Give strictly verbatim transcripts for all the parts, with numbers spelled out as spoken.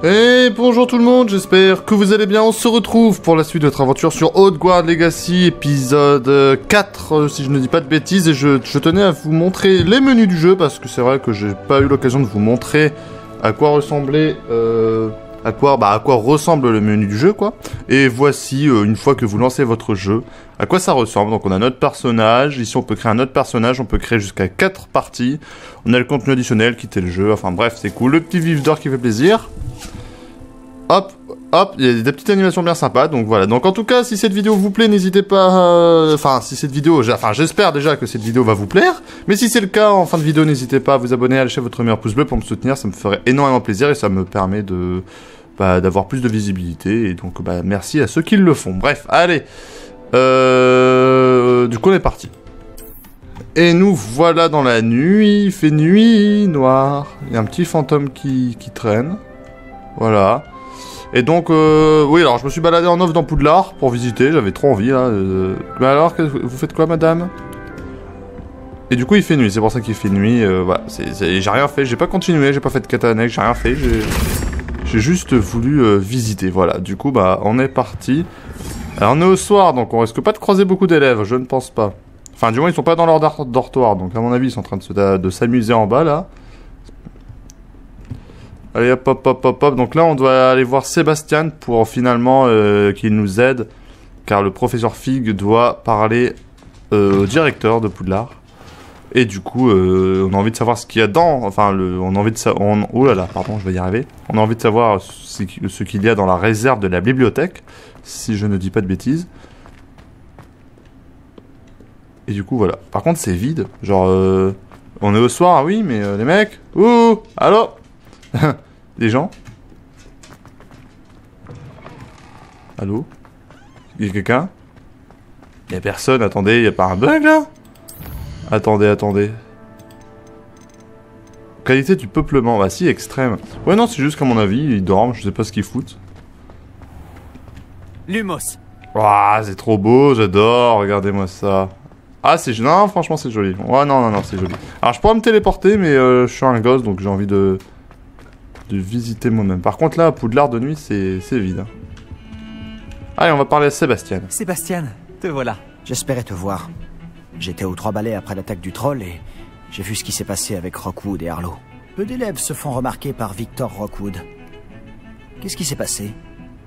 Et bonjour tout le monde, j'espère que vous allez bien. On se retrouve pour la suite de notre aventure sur Hogwarts Legacy, épisode quatre, si je ne dis pas de bêtises. Et je, je tenais à vous montrer les menus du jeu, parce que c'est vrai que j'ai pas eu l'occasion de vous montrer à quoi ressemblait... Euh, à quoi, bah, à quoi ressemble le menu du jeu, quoi. Et voici, euh, une fois que vous lancez votre jeu, à quoi ça ressemble. Donc on a notre personnage, ici on peut créer un autre personnage, on peut créer jusqu'à quatre parties. On a le contenu additionnel, quitter le jeu, enfin bref, c'est cool. Le petit vif d'or qui fait plaisir. Hop, hop, il y a des petites animations bien sympas, donc voilà. Donc en tout cas, si cette vidéo vous plaît, n'hésitez pas... Euh... Enfin, si cette vidéo... Enfin, j'espère déjà que cette vidéo va vous plaire. Mais si c'est le cas, en fin de vidéo, n'hésitez pas à vous abonner, à lâcher votre meilleur pouce bleu pour me soutenir. Ça me ferait énormément plaisir et ça me permet de... Bah, d'avoir plus de visibilité. Et donc, bah, merci à ceux qui le font. Bref, allez. Euh... Du coup, on est parti. Et nous voilà dans la nuit. Il fait nuit noire. Il y a un petit fantôme qui, qui traîne. Voilà. Et donc, euh, oui, alors je me suis baladé en off dans Poudlard pour visiter, j'avais trop envie, là. Euh... Mais alors, vous faites quoi, madame? Et du coup, il fait nuit, c'est pour ça qu'il fait nuit, euh, voilà. J'ai rien fait, j'ai pas continué, j'ai pas fait de Katanek, j'ai rien fait, j'ai juste voulu euh, visiter, voilà. Du coup, bah, on est parti. Alors, on est au soir, donc on risque pas de croiser beaucoup d'élèves, je ne pense pas. Enfin, du moins, ils sont pas dans leur dortoir, donc à mon avis, ils sont en train de s'amuser en bas, là. Allez hop hop hop hop hop, donc là on doit aller voir Sébastien pour finalement euh, qu'il nous aide, car le professeur Fig doit parler euh, au directeur de Poudlard. Et du coup, euh, on a envie de savoir ce qu'il y a dans, enfin, le, on a envie de savoir, oh là là, pardon, je vais y arriver. On a envie de savoir ce, ce qu'il y a dans la réserve de la bibliothèque, si je ne dis pas de bêtises. Et du coup, voilà. Par contre, c'est vide, genre, euh, on est au soir, oui, mais euh, les mecs, ouh, allô. Des gens? Allô? Il y a quelqu'un? Il y a personne, attendez, il y a pas un bug là? Attendez, attendez. Qualité du peuplement, bah si, extrême. Ouais non, c'est juste qu'à mon avis, ils dorment, je sais pas ce qu'ils foutent. Lumos. Waouh, c'est trop beau, j'adore, regardez-moi ça. Ah, c'est... Non, franchement, c'est joli. Ouais, non, non, non, c'est joli. Alors, je pourrais me téléporter, mais euh, je suis un gosse, donc j'ai envie de... de visiter moi-même. Par contre là, à Poudlard de nuit, c'est vide. Hein. Allez, on va parler à Sébastien. Sébastien, te voilà. J'espérais te voir. J'étais aux Trois Balais après l'attaque du troll et j'ai vu ce qui s'est passé avec Rockwood et Harlow. Peu d'élèves se font remarquer par Victor Rockwood. Qu'est-ce qui s'est passé?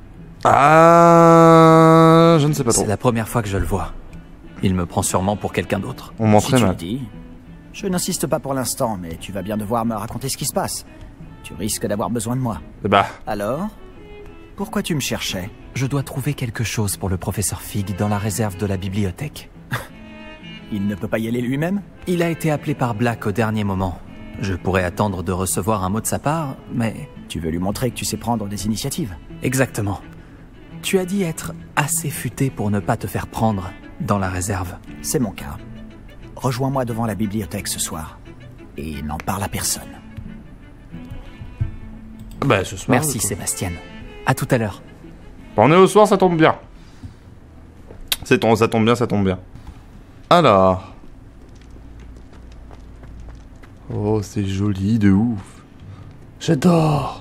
Ah, je ne sais pas trop. C'est la première fois que je le vois. Il me prend sûrement pour quelqu'un d'autre. On m'en très mal. mal. Dis, je n'insiste pas pour l'instant, mais tu vas bien devoir me raconter ce qui se passe. Tu risques d'avoir besoin de moi. Bah. Alors? Pourquoi tu me cherchais? Je dois trouver quelque chose pour le professeur Fig dans la réserve de la bibliothèque. Il ne peut pas y aller lui-même? Il a été appelé par Black au dernier moment. Je pourrais attendre de recevoir un mot de sa part, mais... Tu veux lui montrer que tu sais prendre des initiatives? Exactement. Tu as dit être assez futé pour ne pas te faire prendre dans la réserve. C'est mon cas. Rejoins-moi devant la bibliothèque ce soir. Et n'en parle à personne. Bah, ce soir. Merci Sébastien. À tout à l'heure. On est au soir, ça tombe bien. C'est ton, ça tombe bien, ça tombe bien. Alors. Oh, c'est joli de ouf. J'adore.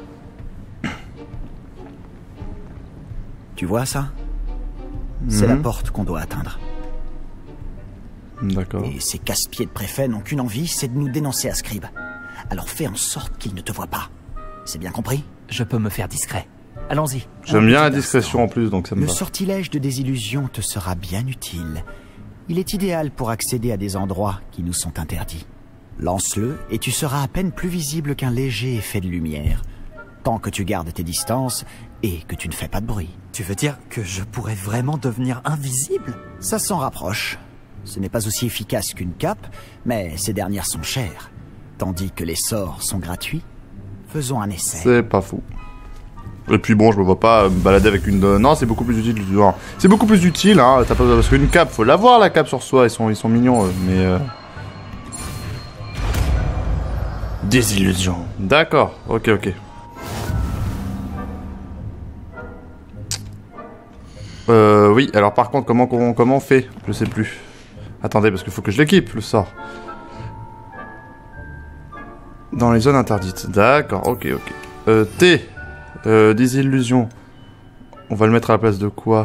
Tu vois ça? C'est mmh. la porte qu'on doit atteindre. D'accord. Et ces casse-pieds de préfets n'ont qu'une envie, c'est de nous dénoncer à Scribe. Alors fais en sorte qu'ils ne te voient pas. C'est bien compris? Je peux me faire discret. Allons-y. J'aime bien la discrétion en plus, donc ça me Le va. sortilège de désillusion te sera bien utile. Il est idéal pour accéder à des endroits qui nous sont interdits. Lance-le et tu seras à peine plus visible qu'un léger effet de lumière. Tant que tu gardes tes distances et que tu ne fais pas de bruit. Tu veux dire que je pourrais vraiment devenir invisible? Ça s'en rapproche. Ce n'est pas aussi efficace qu'une cape, mais ces dernières sont chères. Tandis que les sorts sont gratuits. Faisons un essai. C'est pas fou. Et puis bon, je me vois pas me balader avec une... Non, c'est beaucoup plus utile. C'est beaucoup plus utile, hein. Pas... Parce qu'une cape, faut l'avoir la cape sur soi. Ils sont, ils sont mignons, eux. Mais... Euh... Désillusion. D'accord. Ok, ok. Euh, oui. Alors par contre, comment, comment, comment on fait? Je sais plus. Attendez, parce qu'il faut que je l'équipe, le sort. Dans les zones interdites. D'accord, ok, ok. Euh, T. Euh, des illusions. On va le mettre à la place de quoi?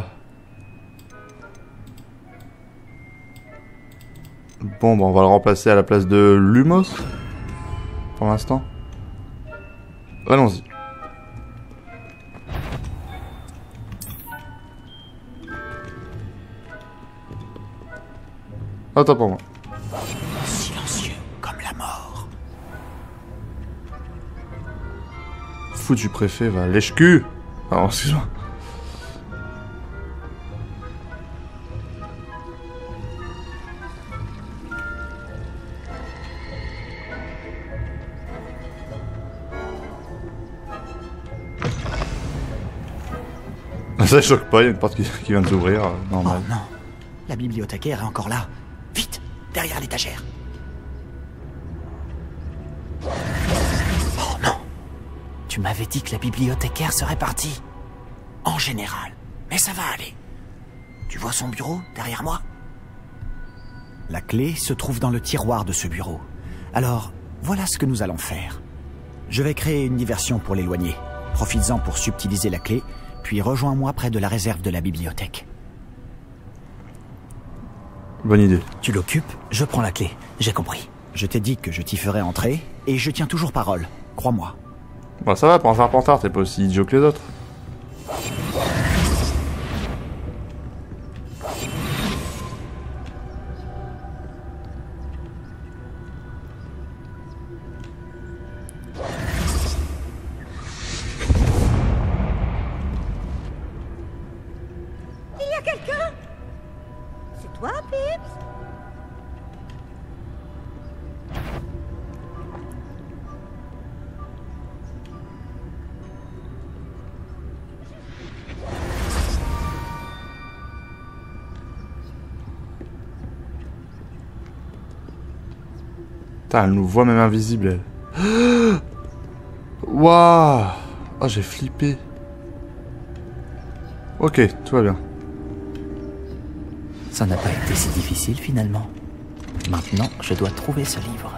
Bon, bah on va le remplacer à la place de Lumos. Pour l'instant. Allons-y. Attends pour moi. Silencieux comme la mort. Foutu préfet va lèche-cul. Ah, excuse-moi. Ça choque pas, il y a une porte qui, qui vient de s'ouvrir, euh, normal. Oh non, la bibliothécaire est encore là. Vite, derrière l'étagère. Oh non. Tu m'avais dit que la bibliothécaire serait partie. En général, mais ça va aller. Tu vois son bureau derrière moi? La clé se trouve dans le tiroir de ce bureau. Alors, voilà ce que nous allons faire. Je vais créer une diversion pour l'éloigner. Profites-en pour subtiliser la clé, puis rejoins-moi près de la réserve de la bibliothèque. Bonne idée. Tu l'occupes, je prends la clé. J'ai compris. Je t'ai dit que je t'y ferai entrer, et je tiens toujours parole. Crois-moi. Bon, ça va, pour un serpentard, t'es pas aussi idiot que les autres. Toi, Pips? Putain, elle nous voit même invisible, elle. Waouh! Oh, j'ai flippé. Ok, tout va bien. Ça n'a pas été si difficile finalement. Maintenant, je dois trouver ce livre.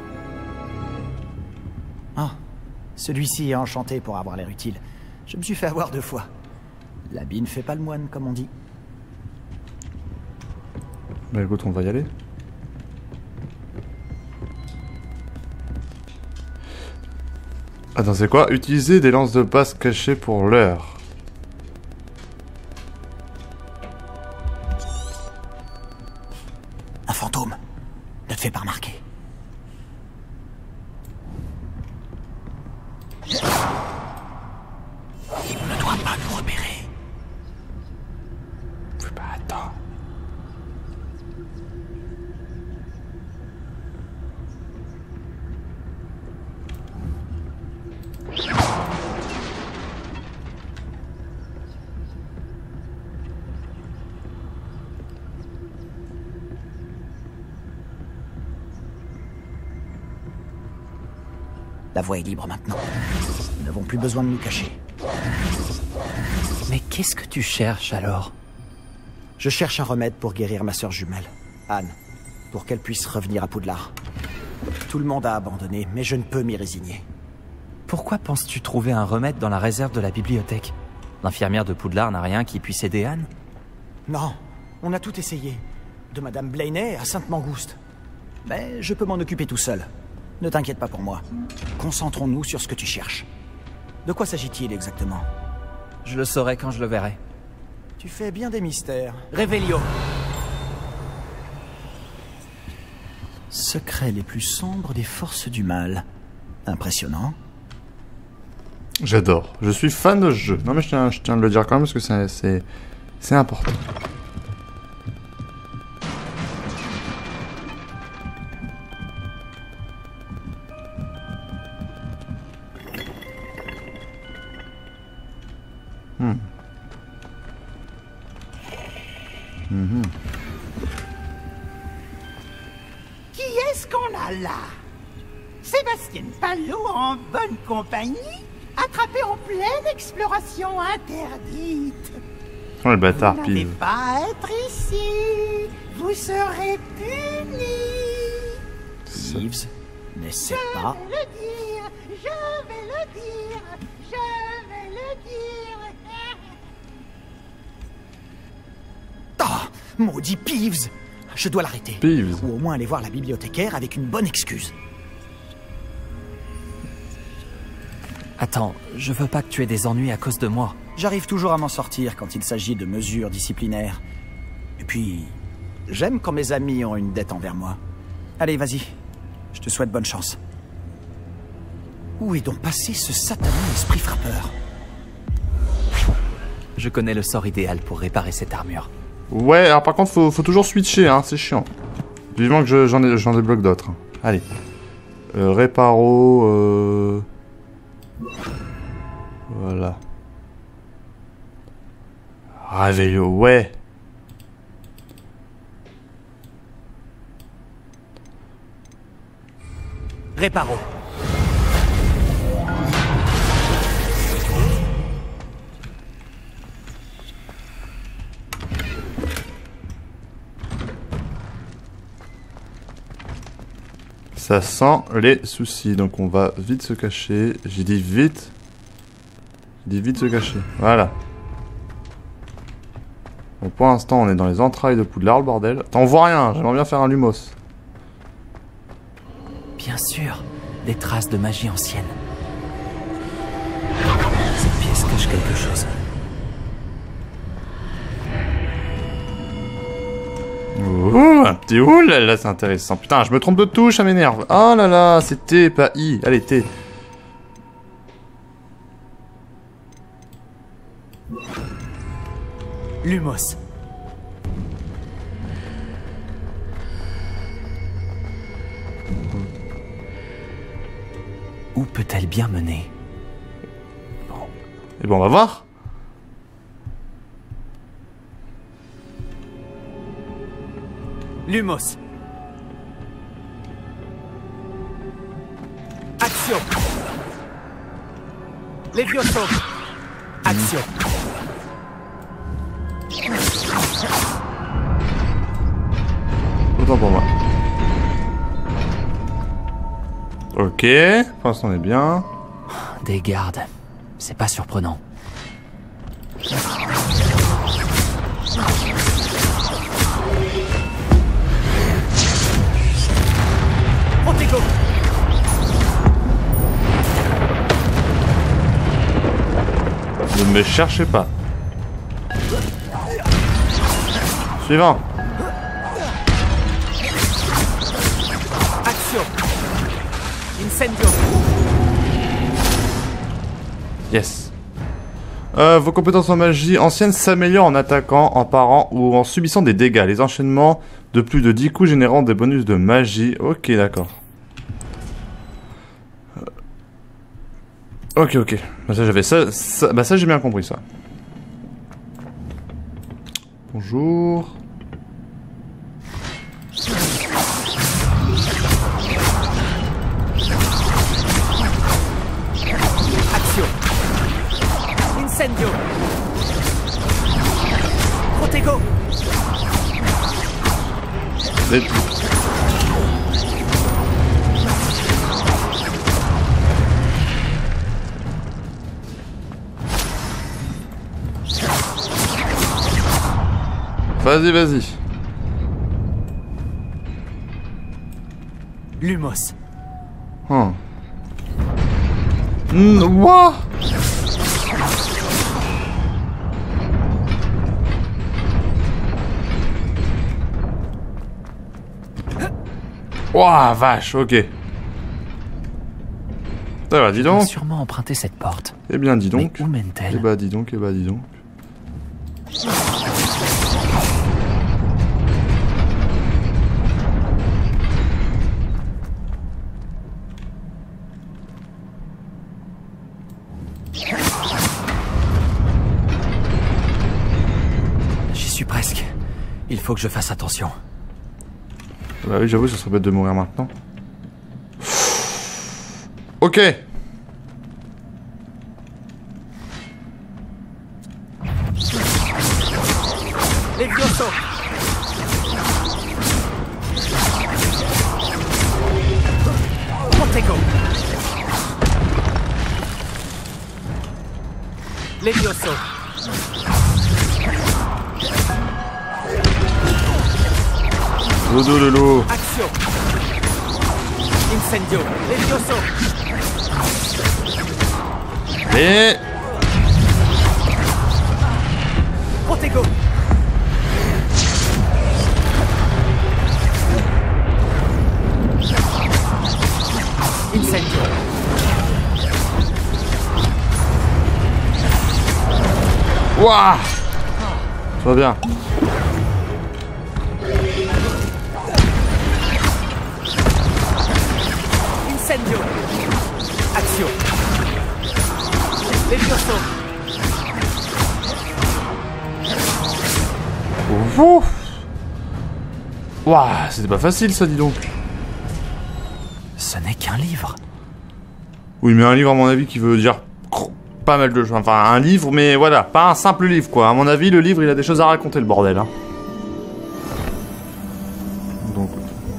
Ah, celui-ci est enchanté pour avoir l'air utile. Je me suis fait avoir deux fois. L'habit ne fait pas le moine, comme on dit. Bah écoute, on va y aller. Attends, c'est quoi? Utiliser des lances de passe cachées pour l'heure. Un fantôme. Ne te fais pas remarquer. On ne doit pas nous repérer. Bah attends. La voie est libre maintenant. Nous n'avons plus besoin de nous cacher. Mais qu'est-ce que tu cherches alors? Je cherche un remède pour guérir ma sœur jumelle, Anne, pour qu'elle puisse revenir à Poudlard. Tout le monde a abandonné, mais je ne peux m'y résigner. Pourquoi penses-tu trouver un remède dans la réserve de la bibliothèque? L'infirmière de Poudlard n'a rien qui puisse aider Anne? Non, on a tout essayé. De Madame Blaney à Sainte-Mangouste. Mais je peux m'en occuper tout seul. Ne t'inquiète pas pour moi. Concentrons-nous sur ce que tu cherches. De quoi s'agit-il exactement? Je le saurai quand je le verrai. Tu fais bien des mystères. Révélio. Secrets les plus sombres des forces du mal. Impressionnant. J'adore. Je suis fan de ce jeu. Non mais je tiens, je tiens à le dire quand même parce que c'est, c'est, c'est important. Hmm. Mm-hmm. Qui est-ce qu'on a là? Sébastien Palot en bonne compagnie, attrapé en pleine exploration interdite. Oh le bâtard, Vous n'avez pile. pas à être ici. Vous serez punis. Reeves, n'essaie Je pas. vais le dire, je vais le dire, je vais le Maudit Peeves! Je dois l'arrêter. Peeves. Ou au moins aller voir la bibliothécaire avec une bonne excuse. Attends, je veux pas que tu aies des ennuis à cause de moi. J'arrive toujours à m'en sortir quand il s'agit de mesures disciplinaires. Et puis, j'aime quand mes amis ont une dette envers moi. Allez, vas-y. Je te souhaite bonne chance. Où est donc passé ce satané esprit frappeur? Je connais le sort idéal pour réparer cette armure. Ouais, alors par contre, faut, faut toujours switcher, hein, c'est chiant. Vivement que je- j'en ai, j'en débloque d'autres. Allez. Euh, réparo... Euh... Voilà. Réveillot, ouais. Réparo. Ça sent les soucis, donc on va vite se cacher. J'ai dit vite. J'ai dit vite se cacher. Voilà. Bon, pour l'instant, on est dans les entrailles de Poudlard, le bordel. Attends, on voit rien, j'aimerais bien faire un lumos. Bien sûr, des traces de magie ancienne. Cette pièce cache quelque chose. Ouh, un petit oul, là c'est intéressant. Putain, je me trompe de touche, ça m'énerve. Oh là là, c'est T, pas I. Allez, T. Lumos. Où peut-elle bien mener? Et bon, on va voir. Lumos. Action. Levioso. Action. Autant pour moi. Ok, pour l'instant on est bien. Des gardes. C'est pas surprenant. Protego. Ne me cherchez pas. Suivant. Action. Incendio. Yes. Euh, vos compétences en magie ancienne s'améliorent en attaquant, en parant ou en subissant des dégâts. Les enchaînements de plus de dix coups générant des bonus de magie. Ok, d'accord. Euh... Ok, ok. Bah ça j'avais ça, ça... Bah ça j'ai bien compris ça. Bonjour. Action. Incendio. Protego. Les- Vas-y, vas-y. Lumos. Hum. Hmm, what? Ouah, vache, ok. Ça va, dis On va donc. sûrement emprunter cette porte. Eh bien, dis donc. Mais où Eh mène-t-elle? bah, dis donc, eh bah, dis donc. J'y suis presque. Il faut que je fasse attention. Bah oui, j'avoue, ça serait bête de mourir maintenant. Ok. Levioso. Protego. Levioso. Dodo Lolo. Action. Incendio. Levioso. Et... Protego. Incendio. Wouah. Ça va bien. Incendio. Action. Levioso. Ouf. Wouah, c'était pas facile ça, dis donc. Ce n'est qu'un livre. Oui, mais un livre, à mon avis, qui veut dire pas mal de choses. Enfin, un livre, mais voilà, pas un simple livre, quoi. À mon avis, le livre, il a des choses à raconter, le bordel, hein. Donc...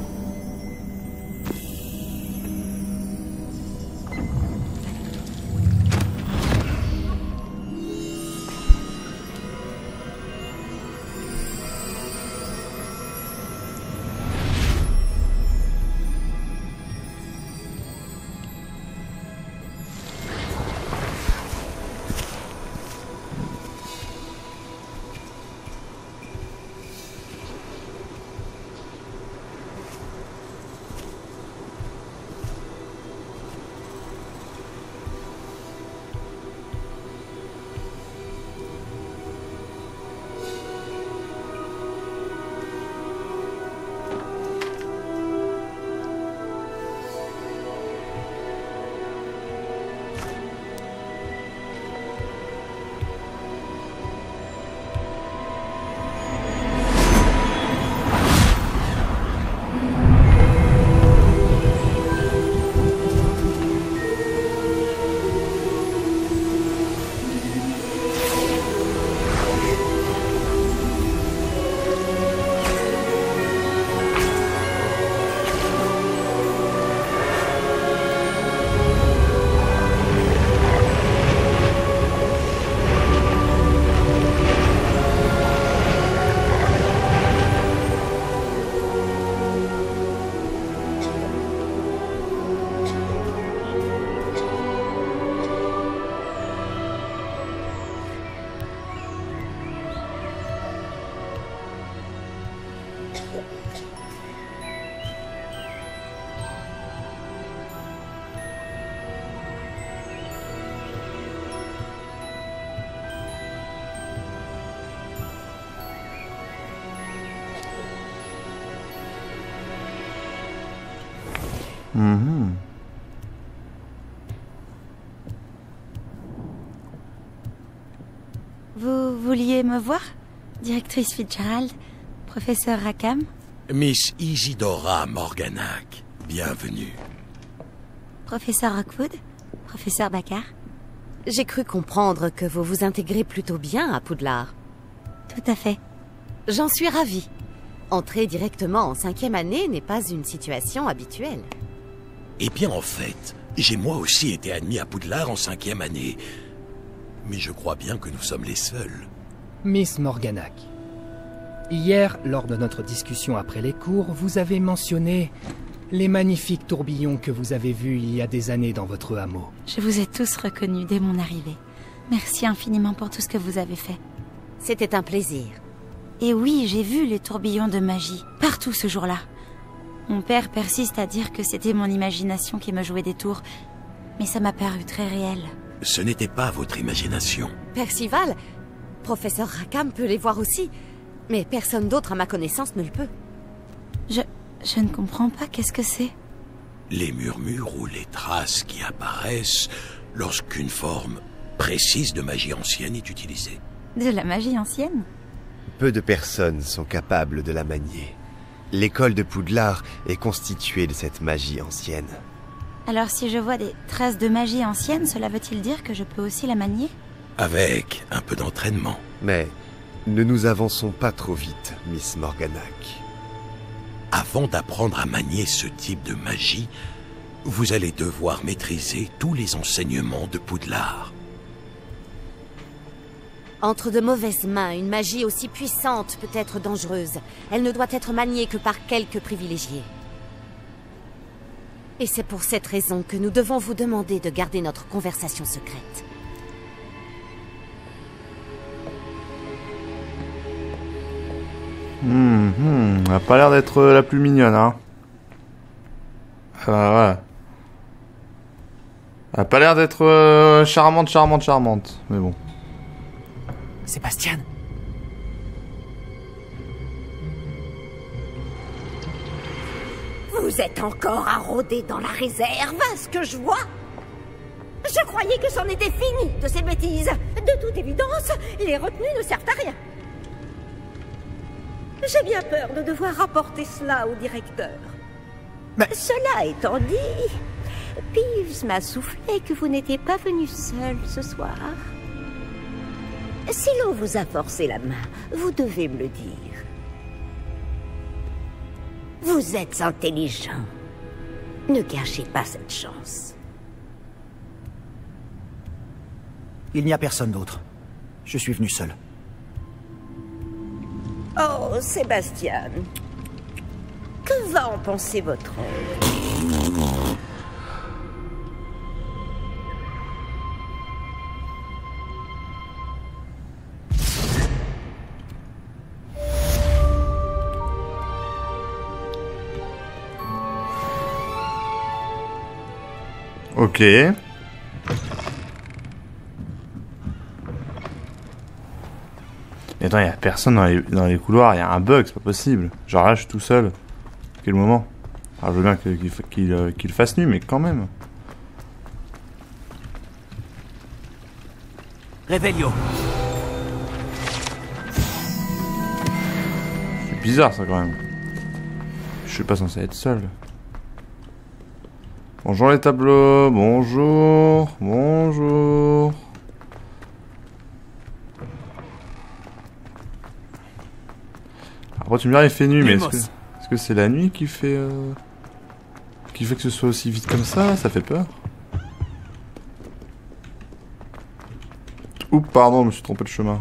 Mmh. Vous vouliez me voir, directrice Fitzgerald, professeur Rackham? Miss Isidora Morganac, bienvenue. Professeur Rockwood, professeur Baccar. J'ai cru comprendre que vous vous intégrez plutôt bien à Poudlard. Tout à fait. J'en suis ravie. Entrer directement en cinquième année n'est pas une situation habituelle. Eh bien, en fait, j'ai moi aussi été admis à Poudlard en cinquième année. Mais je crois bien que nous sommes les seuls. Miss Morganac, hier, lors de notre discussion après les cours, vous avez mentionné les magnifiques tourbillons que vous avez vus il y a des années dans votre hameau. Je vous ai tous reconnus dès mon arrivée. Merci infiniment pour tout ce que vous avez fait. C'était un plaisir. Et oui, j'ai vu les tourbillons de magie, partout ce jour-là. Mon père persiste à dire que c'était mon imagination qui me jouait des tours, mais ça m'a paru très réel. Ce n'était pas votre imagination. Percival, professeur Rackham peut les voir aussi, mais personne d'autre à ma connaissance ne le peut. Je... je ne comprends pas, qu'est-ce que c'est? Les murmures ou les traces qui apparaissent lorsqu'une forme précise de magie ancienne est utilisée. De la magie ancienne? Peu de personnes sont capables de la manier. L'école de Poudlard est constituée de cette magie ancienne. Alors si je vois des traces de magie ancienne, cela veut-il dire que je peux aussi la manier? Avec un peu d'entraînement. Mais ne nous avançons pas trop vite, Miss Morganac. Avant d'apprendre à manier ce type de magie, vous allez devoir maîtriser tous les enseignements de Poudlard. Entre de mauvaises mains, une magie aussi puissante peut être dangereuse. Elle ne doit être maniée que par quelques privilégiés. Et c'est pour cette raison que nous devons vous demander de garder notre conversation secrète. Hum, hum, elle a pas l'air d'être la plus mignonne, hein. Euh, ouais. Elle a pas l'air d'être euh, charmante, charmante, charmante. Mais bon. Sébastien. Vous êtes encore à rôder dans la réserve, à ce que je vois. Je croyais que c'en était fini de ces bêtises. De toute évidence, les retenues ne servent à rien. J'ai bien peur de devoir rapporter cela au directeur. Mais... Cela étant dit, Peeves m'a soufflé que vous n'étiez pas venu seul ce soir. Si l'on vous a forcé la main, vous devez me le dire. Vous êtes intelligent. Ne gâchez pas cette chance. Il n'y a personne d'autre. Je suis venu seul. Oh, Sébastien. Que va en penser votre oncle? Ok. Mais attends, il y a personne dans les, dans les couloirs, il y a un bug, c'est pas possible. Genre là, je suis tout seul. Quel moment? Alors je veux bien qu'il qu'il qu'il qu'il fasse nuit, mais quand même. Réveillon. C'est bizarre ça quand même. Je suis pas censé être seul. Bonjour les tableaux, bonjour, bonjour. Après tu me diras il fait nuit, mais est-ce que est-ce que c'est la nuit qui fait euh, qui fait que ce soit aussi vite comme ça? Ça fait peur. Oups, pardon, je me suis trompé de chemin.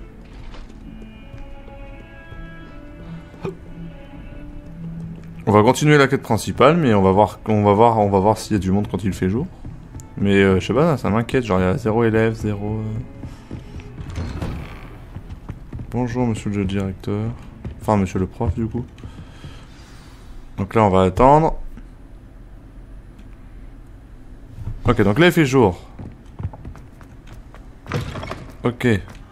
On va continuer la quête principale, mais on va voir, on va voir, on va voir s'il y a du monde quand il fait jour. Mais euh, je sais pas, ça m'inquiète, genre il y a zéro élève, zéro... Euh... Bonjour monsieur le directeur. Enfin monsieur le prof du coup. Donc là on va attendre. Ok, donc là il fait jour. Ok.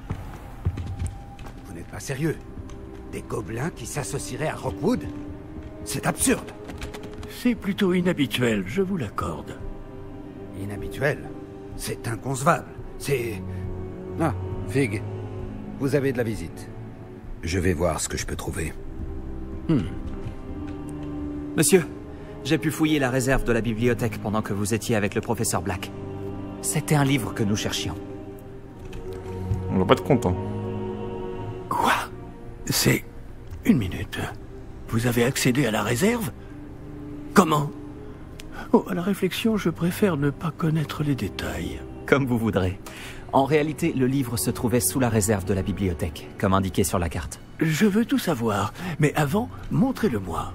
Vous n'êtes pas sérieux? Des gobelins qui s'associeraient à Rockwood? C'est absurde. C'est plutôt inhabituel, je vous l'accorde. Inhabituel? C'est inconcevable. C'est... Ah, Fig, vous avez de la visite. Je vais voir ce que je peux trouver. Hmm. Monsieur, j'ai pu fouiller la réserve de la bibliothèque pendant que vous étiez avec le professeur Black. C'était un livre que nous cherchions. On va pas être content. Quoi? C'est... Une minute. Vous avez accédé à la réserve? Comment? Oh, à la réflexion, je préfère ne pas connaître les détails. Comme vous voudrez. En réalité, le livre se trouvait sous la réserve de la bibliothèque, comme indiqué sur la carte. Je veux tout savoir, mais avant, montrez-le-moi.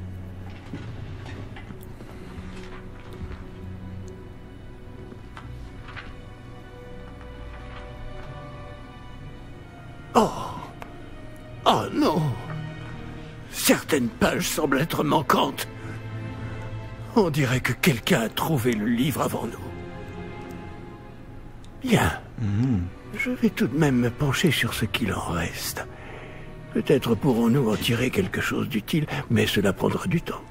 Oh! Oh non! Certaines pages semblent être manquantes. On dirait que quelqu'un a trouvé le livre avant nous. Bien. Mmh. Je vais tout de même me pencher sur ce qu'il en reste. Peut-être pourrons-nous en tirer quelque chose d'utile, mais cela prendra du temps.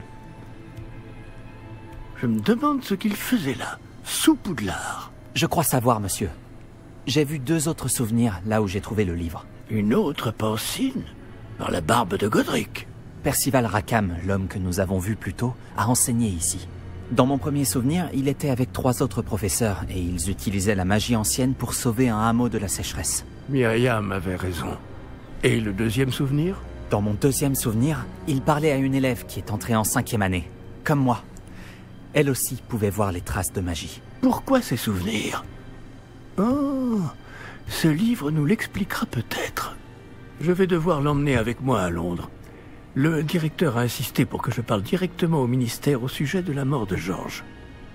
Je me demande ce qu'il faisait là, sous Poudlard. Je crois savoir, monsieur. J'ai vu deux autres souvenirs là où j'ai trouvé le livre. Une autre Pancine? Par la barbe de Godric. Percival Rackham, l'homme que nous avons vu plus tôt, a enseigné ici. Dans mon premier souvenir, il était avec trois autres professeurs et ils utilisaient la magie ancienne pour sauver un hameau de la sécheresse. Myriam avait raison. Et le deuxième souvenir? Dans mon deuxième souvenir, il parlait à une élève qui est entrée en cinquième année, comme moi. Elle aussi pouvait voir les traces de magie. Pourquoi ces souvenirs? Oh, Ce livre nous l'expliquera peut-être. Je vais devoir l'emmener avec moi à Londres. Le directeur a insisté pour que je parle directement au ministère au sujet de la mort de George.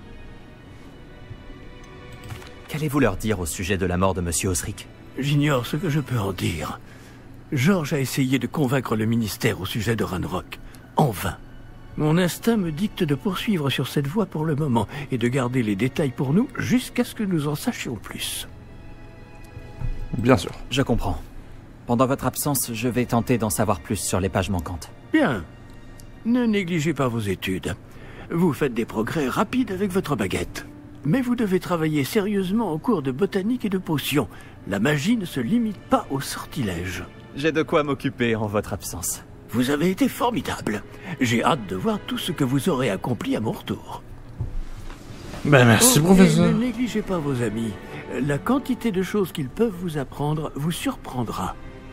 Qu'allez-vous leur dire au sujet de la mort de Monsieur Osric? J'ignore ce que je peux en dire. George a essayé de convaincre le ministère au sujet de Ranrock. En vain. Mon instinct me dicte de poursuivre sur cette voie pour le moment et de garder les détails pour nous jusqu'à ce que nous en sachions plus. Bien sûr. Je comprends. Pendant votre absence, je vais tenter d'en savoir plus sur les pages manquantes. Bien. Ne négligez pas vos études. Vous faites des progrès rapides avec votre baguette. Mais vous devez travailler sérieusement au cours de botanique et de potions. La magie ne se limite pas au sortilège. J'ai de quoi m'occuper en votre absence. Vous avez été formidable. J'ai hâte de voir tout ce que vous aurez accompli à mon retour. Ben merci, oh, professeur. Ne négligez pas vos amis. La quantité de choses qu'ils peuvent vous apprendre vous surprendra.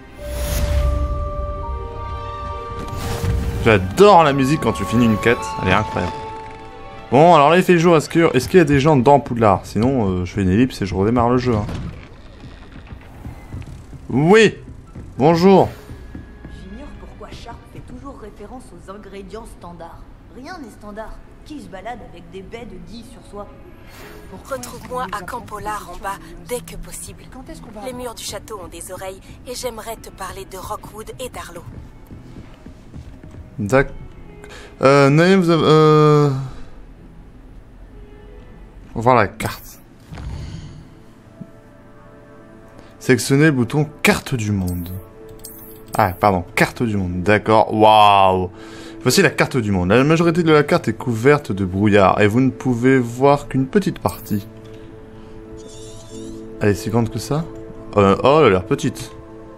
J'adore la musique quand tu finis une quête, elle est incroyable. Bon, alors là il fait jour, est-ce qu'il est qu'il y a des gens dans Poudlard? Sinon, euh, je fais une ellipse et je redémarre le jeu. Hein. Oui. Bonjour. J'ignore pourquoi Sharp fait toujours référence aux ingrédients standards. Rien n'est standard. Qui se balade avec des baies de dix sur soi? Retrouve-moi à Camp Pollard en bas dès que possible. Les murs du château ont des oreilles et j'aimerais te parler de Rockwood et d'Arlo. D'accord. Euh, Naïm, vous avez... Euh... On va voir la carte. Sélectionnez le bouton carte du monde. Ah, pardon, carte du monde. D'accord. Waouh. Voici la carte du monde. La majorité de la carte est couverte de brouillard et vous ne pouvez voir qu'une petite partie. Elle est si grande que ça? euh, Oh, elle a l'air petite.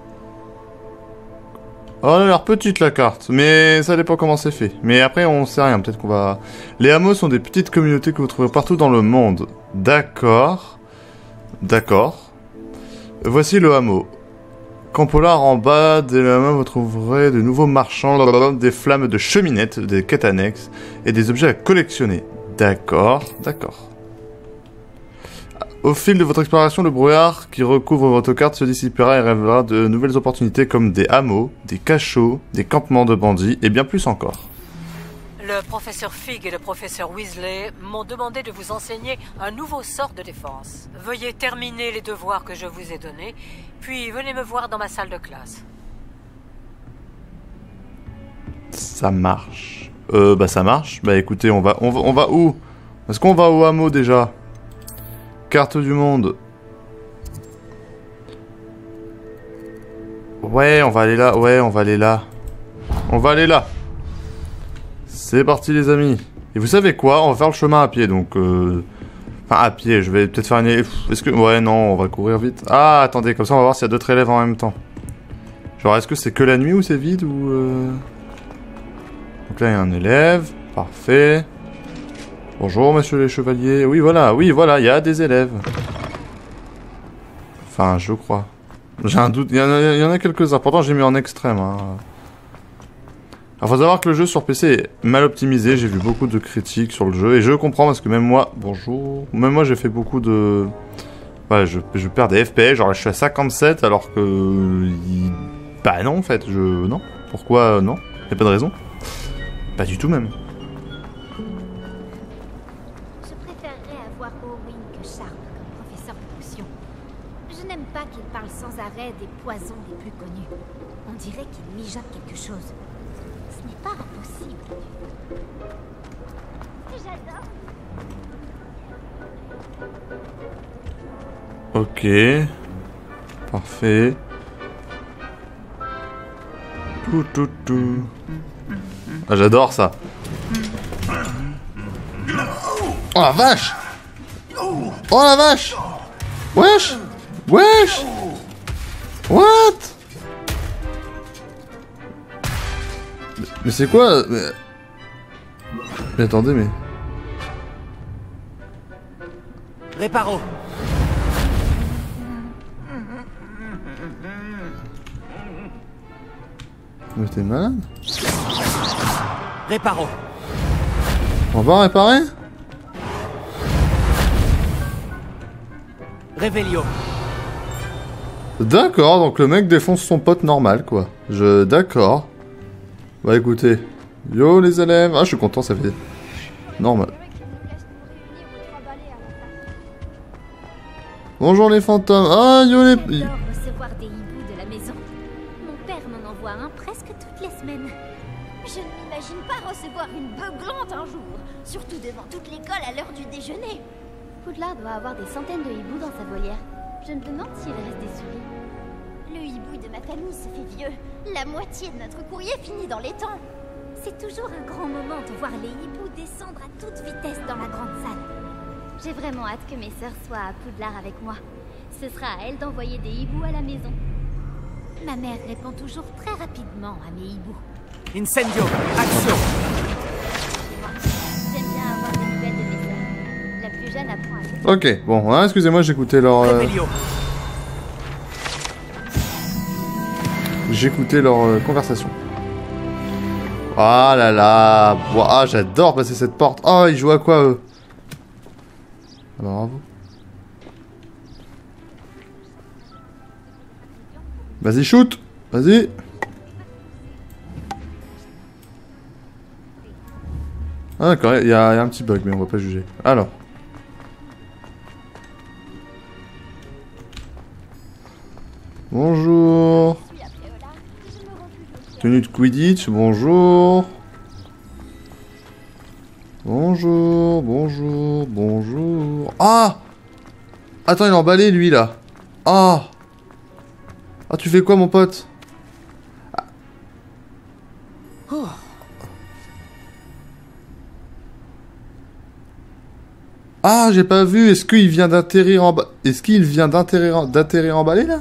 Oh, elle a l'air petite la carte, mais ça dépend comment c'est fait. Mais après, on sait rien, peut-être qu'on va... Les hameaux sont des petites communautés que vous trouverez partout dans le monde. D'accord. D'accord. Voici le hameau. Camp Pollard en bas, dès la main, vous trouverez de nouveaux marchands, des flammes de cheminettes, des quêtes annexes et des objets à collectionner. D'accord, d'accord. Au fil de votre exploration, le brouillard qui recouvre votre carte se dissipera et révélera de nouvelles opportunités comme des hameaux, des cachots, des campements de bandits et bien plus encore. Le professeur Fig et le professeur Weasley m'ont demandé de vous enseigner un nouveau sort de défense. Veuillez terminer les devoirs que je vous ai donnés, puis venez me voir dans ma salle de classe. Ça marche. Euh, bah ça marche. Bah écoutez, on va, on va, on va où? Est-ce qu'on va au hameau déjà? Carte du monde. Ouais, on va aller là. Ouais, on va aller là. On va aller là. C'est parti les amis. Et vous savez quoi? On va faire le chemin à pied donc... Euh... Enfin à pied, je vais peut-être faire une... Est-ce que... Ouais non, on va courir vite. Ah attendez, comme ça on va voir s'il y a d'autres élèves en même temps. Genre est-ce que c'est que la nuit ou c'est vide ou... Euh... Donc là il y a un élève. Parfait. Bonjour messieurs les chevaliers. Oui voilà, oui voilà, il y a des élèves. Enfin je crois. J'ai un doute, il y en a, il y en a quelques-uns. Pourtant j'ai mis en extrême. Hein. Alors, faut savoir que le jeu sur P C est mal optimisé, j'ai vu beaucoup de critiques sur le jeu, et je comprends parce que même moi, bonjour, même moi j'ai fait beaucoup de... Ouais, je, je perds des F P S, genre là, je suis à cinquante-sept alors que... Il... Bah non en fait, je... Non. Pourquoi non? Y'a pas de raison. Pas du tout même. Je préférerais avoir Owen que Sharp comme professeur de potions. Je n'aime pas qu'il parle sans arrêt des poisons les plus connus. On dirait qu'il mijote quelque chose. Ce n'est pas impossible. J'adore. Ok. Parfait. Tout, tout, tout. Ah, j'adore ça. Oh la vache! Oh la vache! Wesh! Wesh! What? Mais c'est quoi? Mais... mais attendez, mais... Réparo. Mais t'es malade? Réparo. On va réparer? Révélio. D'accord, donc le mec défonce son pote normal, quoi. Je... D'accord. Bah écoutez. Yo les élèves. Ah, je suis content, ça fait... normal. Bonjour les fantômes. Ah, yo les... J'adore recevoir des hiboux de la maison. Mon père m'en envoie un presque toutes les semaines. Je ne m'imagine pas recevoir une beuglante un jour. Surtout devant toute l'école à l'heure du déjeuner. Poudlard doit avoir des centaines de hiboux dans sa volière. Je me demande s'il reste des souris. Le hibou de ma famille se fait vieux. La moitié de notre courrier finit dans les temps. C'est toujours un grand moment de voir les hiboux descendre à toute vitesse dans la grande salle. J'ai vraiment hâte que mes sœurs soient à Poudlard avec moi. Ce sera à elles d'envoyer des hiboux à la maison. Ma mère répond toujours très rapidement à mes hiboux. Incendio, action. J'aime bien avoir des nouvelles de mes sœurs. La plus jeune apprend à... Ok, bon, hein, excusez-moi, j'écoutais leur... Euh... J'écoutais leur euh, conversation. Ah là là. Ah, j'adore passer cette porte. Oh, ils jouent à quoi, eux? Ah bah, bravo. Vas-y, shoot. Vas-y. Ah d'accord, il y, y a un petit bug, mais on va pas juger. Alors. Bonjour. Tenue de Quidditch, bonjour. Bonjour, bonjour, bonjour. Ah! Attends, il est emballé, lui, là. Ah! Ah, tu fais quoi, mon pote? Ah, oh. Ah, j'ai pas vu. Est-ce qu'il vient d'atterrir en bas? Est-ce qu'il vient d'atterrir d'atterrir emballé, là?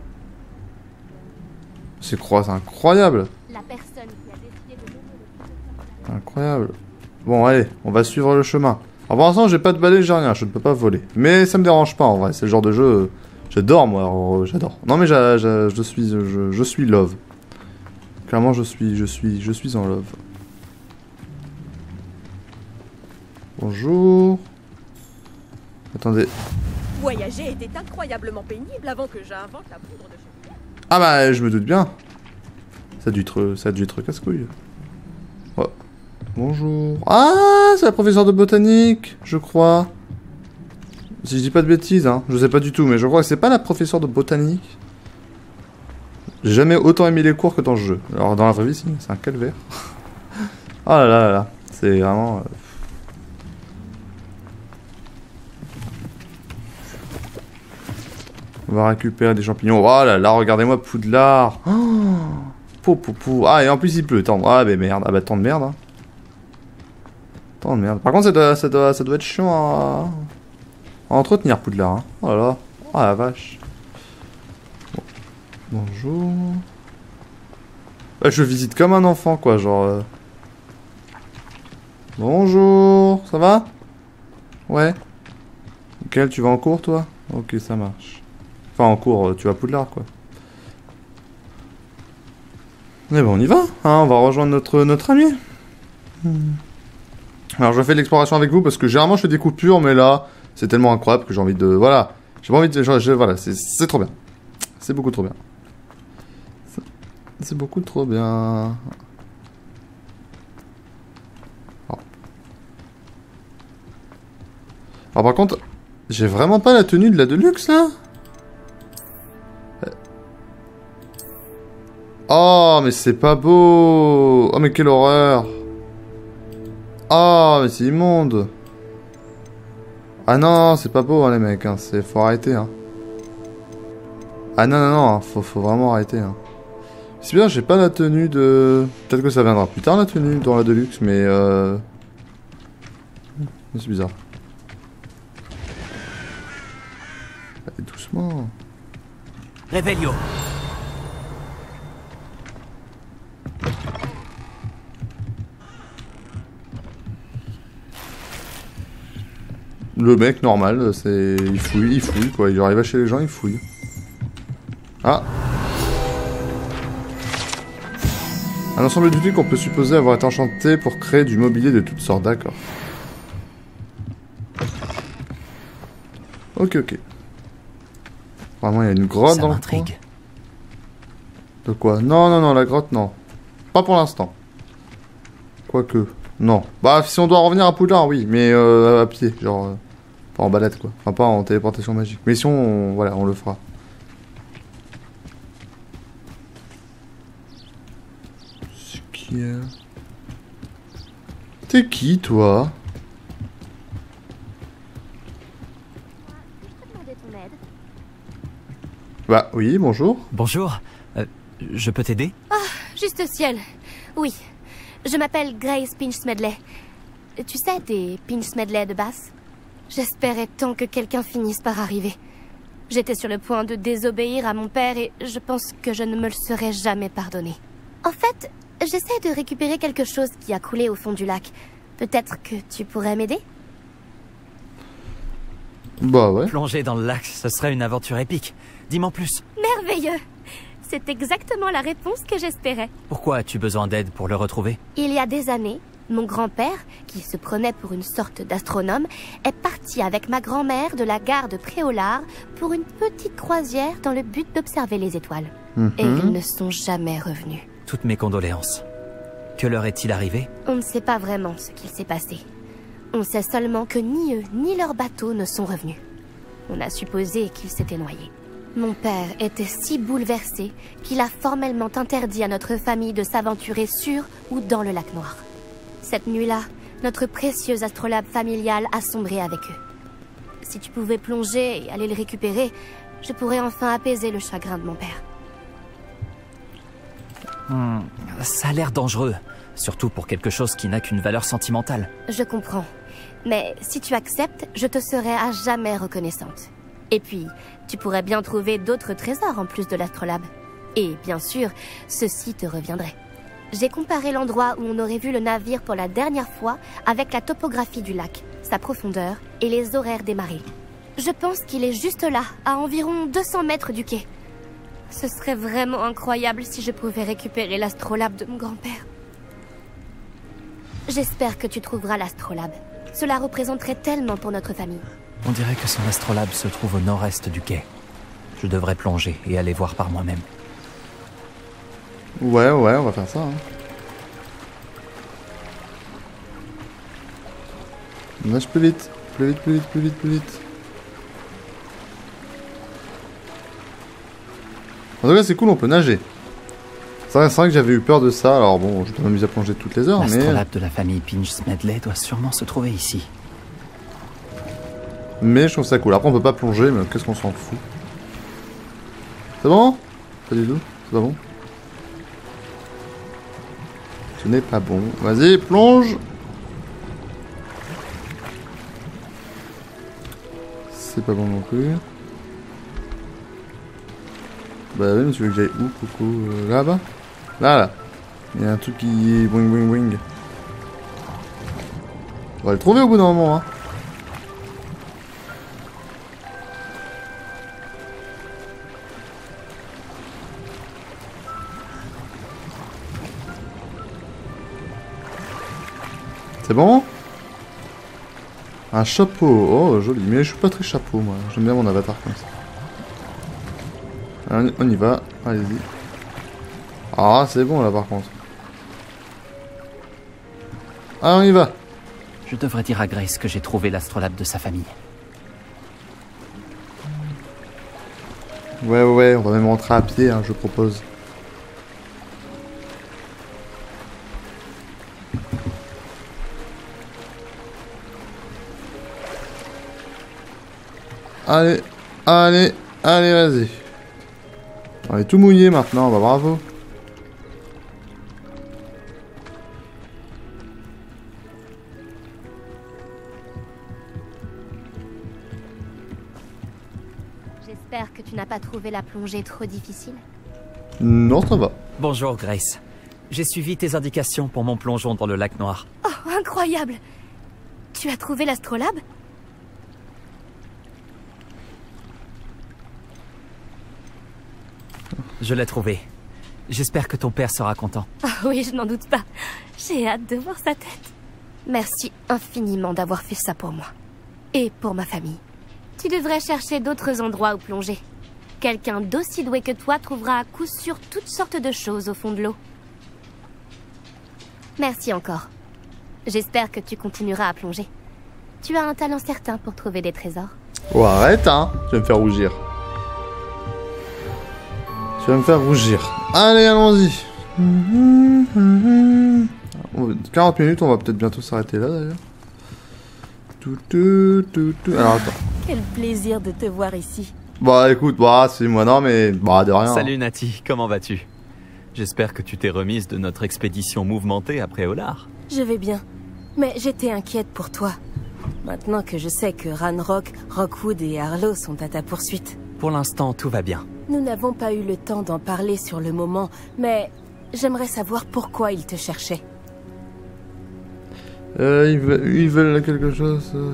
C'est incroyable. La personne qui a décidé de... Incroyable. Bon, allez, on va suivre le chemin. Alors, pour l'instant, j'ai pas de balai, j'ai rien, je ne peux pas voler. Mais ça me dérange pas, en vrai. C'est le genre de jeu... J'adore, moi, j'adore. Non, mais je, je, je suis... Je, je suis love. Clairement, je suis... Je suis... Je suis en love. Bonjour. Attendez. Voyager était incroyablement pénible avant que j'invente la poudre de chocolat. Ah bah, je me doute bien. Ça a dû être... Ça a dû être casse-couille. Oh. Bonjour. Ah, c'est la professeure de botanique, je crois. Si je dis pas de bêtises, hein. Je sais pas du tout, mais je crois que c'est pas la professeure de botanique. J'ai jamais autant aimé les cours que dans ce jeu. Alors dans la vraie vie, si, c'est un calvaire. Oh là là là là. C'est vraiment... Euh... On va récupérer des champignons. Oh là là, regardez-moi Poudlard. Oh, pou, pou, pou. Ah, et en plus il pleut. Tant... Ah, mais merde. Ah bah tant de merde. Hein. Tant de merde. Par contre, ça doit, ça doit, ça doit être chiant à... à entretenir Poudlard. Hein. Oh là là. Oh la vache. Bon. Bonjour. Ah, je visite comme un enfant, quoi. Genre... Euh... Bonjour. Ça va? Ouais. Quel, tu vas en cours, toi? Ok, ça marche. Enfin, en cours, tu vas à Poudlard, quoi. Mais bon, on y va, hein, on va rejoindre notre, notre ami. Hmm. Alors, je fais l'exploration avec vous, parce que généralement, je fais des coupures, mais là, c'est tellement incroyable que j'ai envie de... Voilà. J'ai pas envie de... Je, je, voilà, c'est trop bien. C'est beaucoup trop bien. C'est beaucoup trop bien. Oh. Alors, par contre, j'ai vraiment pas la tenue de la Deluxe, là? Oh, mais c'est pas beau. Oh, mais quelle horreur. Oh, mais c'est immonde. Ah non, c'est pas beau, hein, les mecs. Hein. C'est... Faut arrêter, hein. Ah non, non, non. Hein. Faut, faut vraiment arrêter, hein. C'est bien, j'ai pas la tenue de... Peut-être que ça viendra plus tard, la tenue, dans la Deluxe, mais... Euh... C'est bizarre. Allez, doucement. Réveillon. Le mec normal, c'est... Il fouille, il fouille quoi, il arrive chez les gens, il fouille. Ah. Un ensemble d'outils qu'on peut supposer avoir été enchanté pour créer du mobilier de toutes sortes, d'accord. Ok, ok. Apparemment, il y a une grotte Ça dans le m'intrigue. coin. De quoi? Non, non, non, la grotte, non. Pas pour l'instant. Quoique. Non. Bah, si on doit revenir à Poudlard, oui. Mais euh, à pied, genre... Euh, pas en balade, quoi. Enfin, pas en téléportation magique. Mais si on... on voilà, on le fera. C'est qui, euh... T'es qui, toi? Bah oui, bonjour. Bonjour. Euh, je peux t'aider? Ah, juste au ciel. Oui. Je m'appelle Grace Pinch Smedley. Tu sais, des Pinch Smedley de Bass? J'espérais tant que quelqu'un finisse par arriver. J'étais sur le point de désobéir à mon père et je pense que je ne me le serais jamais pardonné. En fait, j'essaie de récupérer quelque chose qui a coulé au fond du lac. Peut-être que tu pourrais m'aider? Bah ouais. Plonger dans le lac, ce serait une aventure épique. Dis-moi plus. Merveilleux! C'est exactement la réponse que j'espérais. Pourquoi as-tu besoin d'aide pour le retrouver? Il y a des années, mon grand-père, qui se prenait pour une sorte d'astronome, est parti avec ma grand-mère de la gare de Préolard pour une petite croisière dans le but d'observer les étoiles. Mhm. Et ils ne sont jamais revenus. Toutes mes condoléances. Que leur est-il arrivé? On ne sait pas vraiment ce qu'il s'est passé. On sait seulement que ni eux ni leur bateau ne sont revenus. On a supposé qu'ils s'étaient noyés. Mon père était si bouleversé qu'il a formellement interdit à notre famille de s'aventurer sur ou dans le lac Noir. Cette nuit-là, notre précieux astrolabe familial a sombré avec eux. Si tu pouvais plonger et aller le récupérer, je pourrais enfin apaiser le chagrin de mon père. Hmm, ça a l'air dangereux. Surtout pour quelque chose qui n'a qu'une valeur sentimentale. Je comprends. Mais si tu acceptes, je te serai à jamais reconnaissante. Et puis, tu pourrais bien trouver d'autres trésors en plus de l'astrolabe. Et bien sûr, ceci te reviendrait. J'ai comparé l'endroit où on aurait vu le navire pour la dernière fois avec la topographie du lac, sa profondeur et les horaires des marées. Je pense qu'il est juste là, à environ deux cents mètres du quai. Ce serait vraiment incroyable si je pouvais récupérer l'astrolabe de mon grand-père. J'espère que tu trouveras l'astrolabe. Cela représenterait tellement pour notre famille. On dirait que son astrolabe se trouve au nord-est du quai. Je devrais plonger et aller voir par moi-même. Ouais, ouais, on va faire ça. Hein. On nage plus vite. Plus vite, plus vite, plus vite, plus vite. En tout cas, c'est cool, on peut nager. C'est vrai, c'est vrai que j'avais eu peur de ça, alors bon, je dois m'amuser à plonger toutes les heures, mais... L'astrolabe de la famille Pinch Smedley doit sûrement se trouver ici. Mais je trouve ça cool. Après, on peut pas plonger, mais qu'est-ce qu'on s'en fout. C'est bon? Pas du tout. C'est pas bon? Ce n'est pas bon. Vas-y, plonge! C'est pas bon non plus. Bah oui, mais tu veux que j'aille où, coucou? euh, Là-bas? Là, là. Il y a un truc qui est wing wing wing. On va le trouver au bout d'un moment, hein. C'est bon? Un chapeau. Oh, joli. Mais je suis pas très chapeau, moi. J'aime bien mon avatar comme ça. Allez, on y va. Allez-y. Ah, c'est bon, là, par contre. Ah, on y va. Je devrais dire à Grace que j'ai trouvé l'astrolabe de sa famille. Ouais, ouais, on va même rentrer à pied, hein, je propose. Allez, allez, allez, vas-y. On est tout mouillé maintenant, bah bravo. J'espère que tu n'as pas trouvé la plongée trop difficile. Non, ça va. Bonjour Grace. J'ai suivi tes indications pour mon plongeon dans le lac Noir. Oh, incroyable! Tu as trouvé l'astrolabe? Je l'ai trouvé. J'espère que ton père sera content. Oh, oui, je n'en doute pas. J'ai hâte de voir sa tête. Merci infiniment d'avoir fait ça pour moi. Et pour ma famille. Tu devrais chercher d'autres endroits où plonger. Quelqu'un d'aussi doué que toi trouvera à coup sûr toutes sortes de choses au fond de l'eau. Merci encore. J'espère que tu continueras à plonger. Tu as un talent certain pour trouver des trésors. Oh, arrête, hein. Tu vas me faire rougir. Tu vas me faire rougir. Allez, allons-y. quarante minutes, on va peut-être bientôt s'arrêter là, d'ailleurs. Tout, tout, tout, tout. Alors, attends. Quel plaisir de te voir ici. Bah, écoute, bah, c'est moi, non, mais... Bah, de rien. Salut, Nati. Comment vas-tu? J'espère que tu t'es remise de notre expédition mouvementée après Olar. Je vais bien. Mais j'étais inquiète pour toi. Maintenant que je sais que Ranrock, Rockwood et Harlow sont à ta poursuite. Pour l'instant, tout va bien. Nous n'avons pas eu le temps d'en parler sur le moment, mais j'aimerais savoir pourquoi ils te cherchaient. Euh, ils veulent, ils veulent quelque chose... Euh...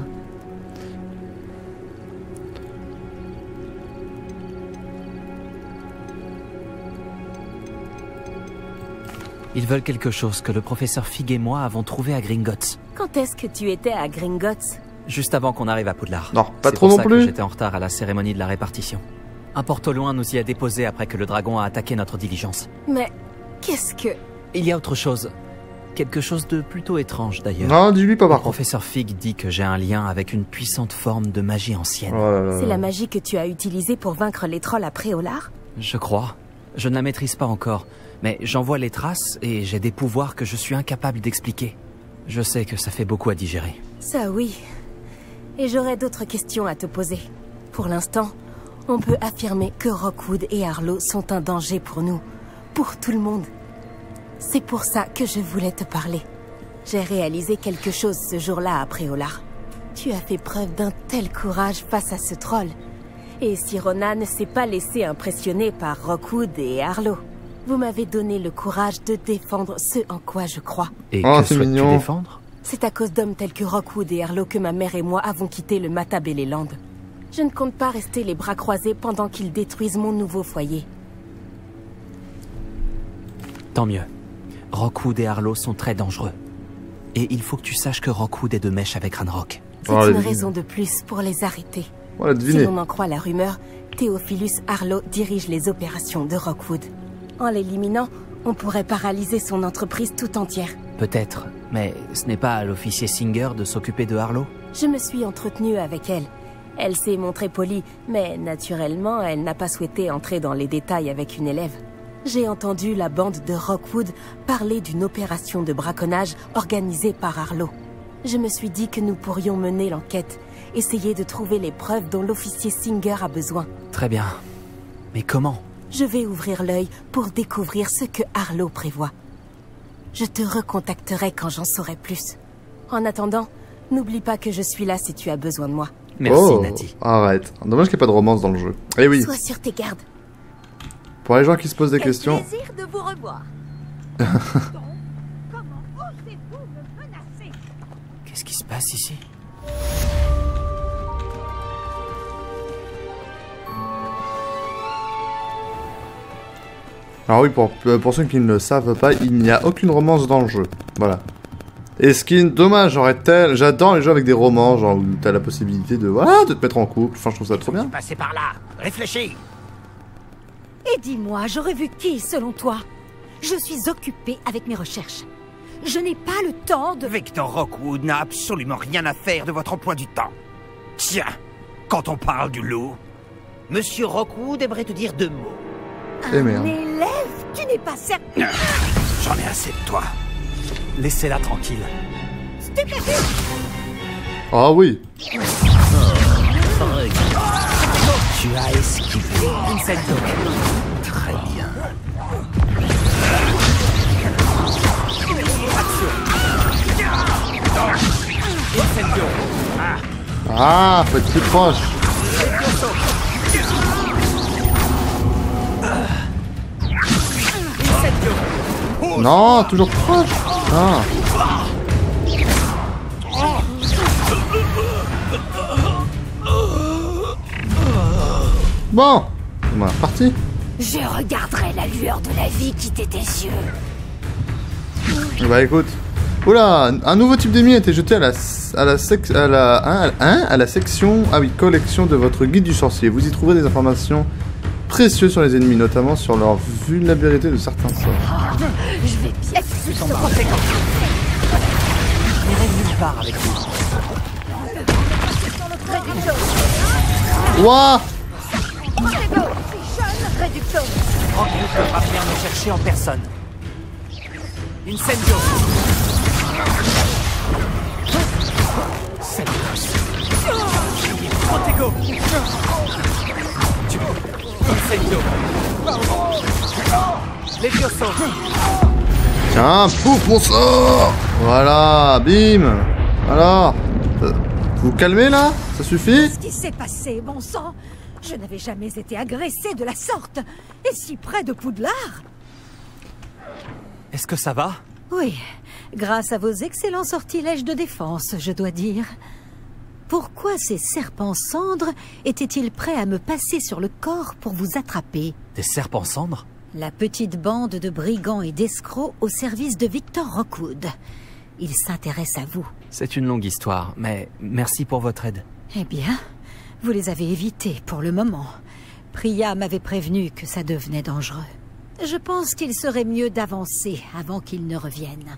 Ils veulent quelque chose que le professeur Fig et moi avons trouvé à Gringotts. Quand est-ce que tu étais à Gringotts? Juste avant qu'on arrive à Poudlard. Non, pas trop non plus. J'étais en retard à la cérémonie de la répartition. Un porte au loin nous y a déposé après que le dragon a attaqué notre diligence. Mais qu'est-ce que... Il y a autre chose. Quelque chose de plutôt étrange d'ailleurs. Non, dis-lui pas par contre. Le professeur Fig dit que j'ai un lien avec une puissante forme de magie ancienne. Oh là là. C'est la magie que tu as utilisée pour vaincre les trolls après Olar? Je crois. Je ne la maîtrise pas encore. Mais j'en vois les traces et j'ai des pouvoirs que je suis incapable d'expliquer. Je sais que ça fait beaucoup à digérer. Ça oui. Et j'aurais d'autres questions à te poser. Pour l'instant, on peut affirmer que Rockwood et Harlow sont un danger pour nous. Pour tout le monde. C'est pour ça que je voulais te parler. J'ai réalisé quelque chose ce jour-là après Olar. Tu as fait preuve d'un tel courage face à ce troll. Et Sirona ne s'est pas laissé impressionner par Rockwood et Harlow. Vous m'avez donné le courage de défendre ce en quoi je crois. Et oh, que souhaites-tu défendre? C'est à cause d'hommes tels que Rockwood et Harlow que ma mère et moi avons quitté le Matabeleland. Je ne compte pas rester les bras croisés pendant qu'ils détruisent mon nouveau foyer. Tant mieux. Rockwood et Harlow sont très dangereux. Et il faut que tu saches que Rockwood est de mèche avec Ranrock. C'est oh, une raison de plus pour les arrêter. Oh, si l'on en croit la rumeur, Theophilus Harlow dirige les opérations de Rockwood. En l'éliminant, on pourrait paralyser son entreprise tout entière. Peut-être, mais ce n'est pas à l'officier Singer de s'occuper de Harlow? Je me suis entretenue avec elle. Elle s'est montrée polie, mais naturellement, elle n'a pas souhaité entrer dans les détails avec une élève. J'ai entendu la bande de Rockwood parler d'une opération de braconnage organisée par Harlow. Je me suis dit que nous pourrions mener l'enquête, essayer de trouver les preuves dont l'officier Singer a besoin. Très bien. Mais comment? Je vais ouvrir l'œil pour découvrir ce que Harlow prévoit. Je te recontacterai quand j'en saurai plus. En attendant, n'oublie pas que je suis là si tu as besoin de moi. Merci, oh, Nati. Arrête. Dommage qu'il n'y ait pas de romance dans le jeu. Eh oui. Sois sur tes gardes. Pour les gens qui se posent des Quel questions... plaisir de vous revoir. Comment osez-vous me menacer? Qu'est-ce qui se passe ici? Alors oui, pour, pour ceux qui ne le savent pas, il n'y a aucune romance dans le jeu. Voilà. Et ce qui est dommage, j'aurais tel... J'adore les jeux avec des romans, genre où t'as la possibilité de... Voilà, de te mettre en couple. Enfin, je trouve ça trop bien. Passez par là. Réfléchis. Et dis-moi, j'aurais vu qui, selon toi? Je suis occupée avec mes recherches. Je n'ai pas le temps de... Victor Rockwood n'a absolument rien à faire de votre emploi du temps. Tiens, quand on parle du loup, Monsieur Rockwood aimerait te dire deux mots. Eh Un merde. élève? Tu n'es pas certain... J'en ai assez de toi. Laissez-la tranquille. Stupéfiant! Ah oui. Tu as esquivé. Incendio. Très bien. Incendio. Ah, faut être plus proche. Non, toujours proche. Ah. Bon, on est parti. Je regarderai la lueur de la vie quitter tes yeux. Bah écoute. Oula, un nouveau type d'ennemi a été jeté à la à la sec, à la hein, hein, à la section ah oui collection de votre guide du sorcier. Vous y trouverez des informations précieux sur les ennemis, notamment sur leur vulnérabilité de certains sorts. Oh, je vais bien plus en conséquence. Je n'irai nulle part avec vous. Ouah! Franck ne peut pas venir me chercher en personne. Incendio! Protego! Incendio! Levioso! Tiens, pouf, mon sort! Voilà, bim! Alors, euh, vous vous calmez là? Ça suffit? Qu'est-ce qui s'est passé, bon sang? Je n'avais jamais été agressée de la sorte. Et si près de Poudlard? Est-ce que ça va? Oui, grâce à vos excellents sortilèges de défense, je dois dire. Pourquoi ces serpents cendres étaient-ils prêts à me passer sur le corps pour vous attraper? Des serpents cendres? La petite bande de brigands et d'escrocs au service de Victor Rockwood. Ils s'intéressent à vous. C'est une longue histoire, mais merci pour votre aide. Eh bien, vous les avez évités pour le moment. Priya m'avait prévenu que ça devenait dangereux. Je pense qu'il serait mieux d'avancer avant qu'ils ne reviennent.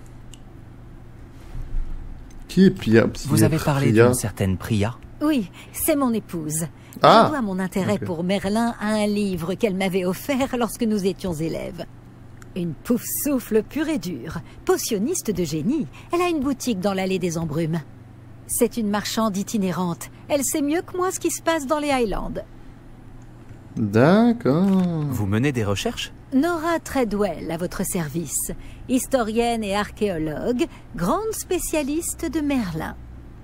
Qui est Priya? Vous avez parlé d'une certaine Priya? Oui, c'est mon épouse. Ah, je dois mon intérêt okay. pour Merlin à un livre qu'elle m'avait offert lorsque nous étions élèves. Une pouf souffle pure et dure, potionniste de génie. Elle a une boutique dans l'allée des Embrumes. C'est une marchande itinérante. Elle sait mieux que moi ce qui se passe dans les Highlands. D'accord. Vous menez des recherches? Nora Treadwell à votre service. Historienne et archéologue, grande spécialiste de Merlin.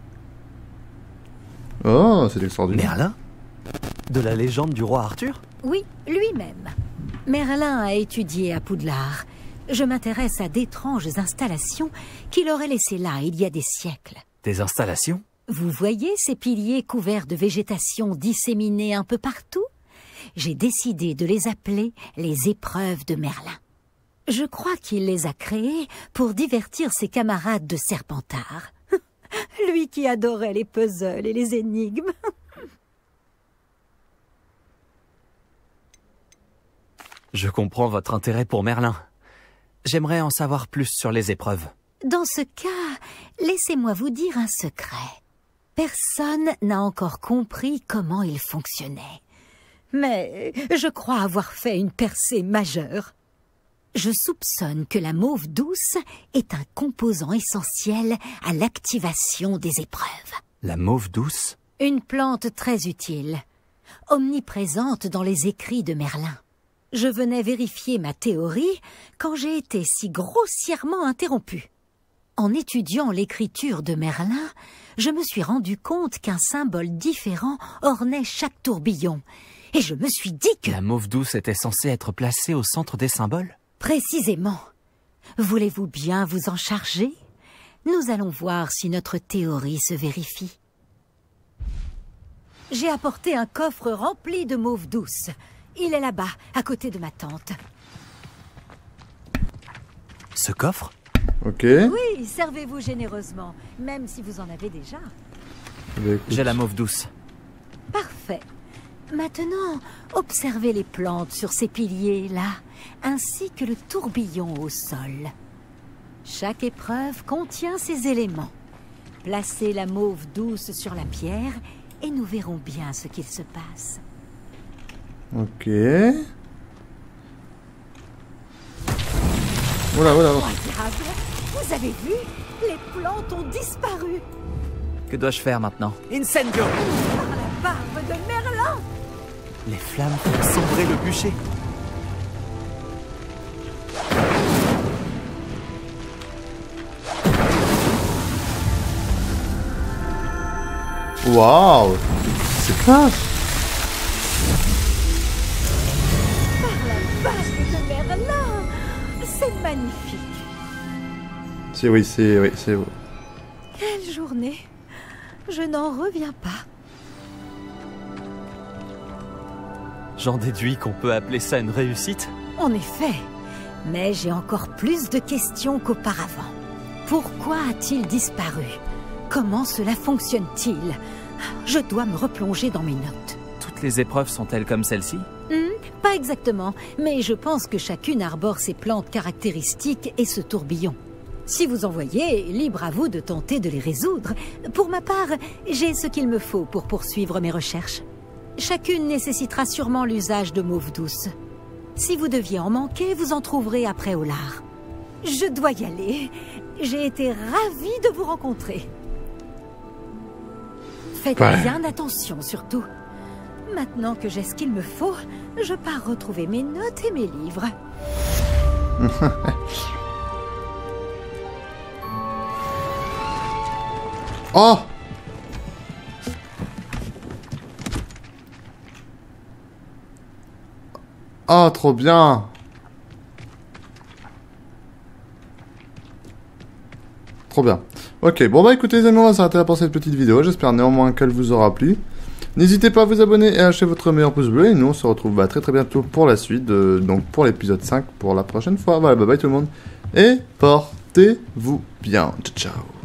Oh, c'est extraordinaire. Merlin? De la légende du roi Arthur? Oui, lui-même. Merlin a étudié à Poudlard. Je m'intéresse à d'étranges installations qu'il aurait laissées là il y a des siècles. Des installations? Vous voyez ces piliers couverts de végétation disséminés un peu partout? J'ai décidé de les appeler les épreuves de Merlin. Je crois qu'il les a créées pour divertir ses camarades de Serpentard. Lui qui adorait les puzzles et les énigmes. Je comprends votre intérêt pour Merlin. J'aimerais en savoir plus sur les épreuves. Dans ce cas, laissez-moi vous dire un secret. Personne n'a encore compris comment il fonctionnait. Mais je crois avoir fait une percée majeure. Je soupçonne que la mauve douce est un composant essentiel à l'activation des épreuves. La mauve douce? Une plante très utile, omniprésente dans les écrits de Merlin. Je venais vérifier ma théorie quand j'ai été si grossièrement interrompue. En étudiant l'écriture de Merlin, je me suis rendu compte qu'un symbole différent ornait chaque tourbillon. Et je me suis dit que... La mauve douce était censée être placée au centre des symboles? Précisément. Voulez-vous bien vous en charger? Nous allons voir si notre théorie se vérifie. J'ai apporté un coffre rempli de mauve douce. Il est là-bas, à côté de ma tante. Ce coffre? Ok. Oui, servez-vous généreusement, même si vous en avez déjà. J'ai la mauve douce. Parfait. Maintenant, observez les plantes sur ces piliers-là, ainsi que le tourbillon au sol. Chaque épreuve contient ces éléments. Placez la mauve douce sur la pierre et nous verrons bien ce qu'il se passe. Ok. Voilà, voilà. Incroyable! Vous avez vu? Les plantes ont disparu! Que dois-je faire maintenant? Incendio! Par la barbe de Merlin! Les flammes font sombrer le bûcher. Waouh! C'est classe! Par la barbe de Merlin! C'est magnifique! C'est oui, c'est oui, c'est beau. Quelle journée! Je n'en reviens pas. J'en déduis qu'on peut appeler ça une réussite? En effet, mais j'ai encore plus de questions qu'auparavant. Pourquoi a-t-il disparu? Comment cela fonctionne-t-il? Je dois me replonger dans mes notes. Toutes les épreuves sont-elles comme celle-ci? Hmm, Exactement, mais je pense que chacune arbore ses plantes caractéristiques et ce tourbillon. Si vous en voyez, libre à vous de tenter de les résoudre. Pour ma part, j'ai ce qu'il me faut pour poursuivre mes recherches. Chacune nécessitera sûrement l'usage de mauve douce. Si vous deviez en manquer, vous en trouverez après au lard. Je dois y aller. J'ai été ravie de vous rencontrer. Faites Ouais. bien attention, surtout. Maintenant que j'ai ce qu'il me faut, je pars retrouver mes notes et mes livres. Oh! Ah, trop bien! Trop bien. Ok, bon bah écoutez les amis, on va s'arrêter là pour cette petite vidéo. J'espère néanmoins qu'elle vous aura plu. N'hésitez pas à vous abonner et à lâcher votre meilleur pouce bleu. Et nous on se retrouve bah, très très bientôt pour la suite, de, donc pour l'épisode cinq pour la prochaine fois. Voilà, bye bye tout le monde. Et portez-vous bien. Ciao ciao.